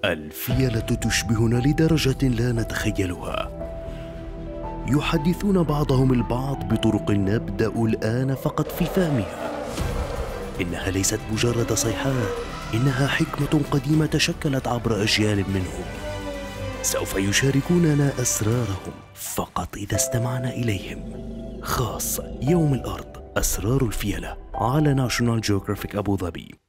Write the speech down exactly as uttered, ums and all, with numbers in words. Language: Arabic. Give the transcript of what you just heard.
الفيلة تشبهنا لدرجة لا نتخيلها. يحدثون بعضهم البعض بطرق نبدأ الآن فقط في فهمها. إنها ليست مجرد صيحات، إنها حكمة قديمة تشكلت عبر أجيال منهم. سوف يشاركوننا أسرارهم فقط إذا استمعنا إليهم. خاص يوم الأرض، أسرار الفيلة، على ناشونال جيوغرافيك أبو ظبي.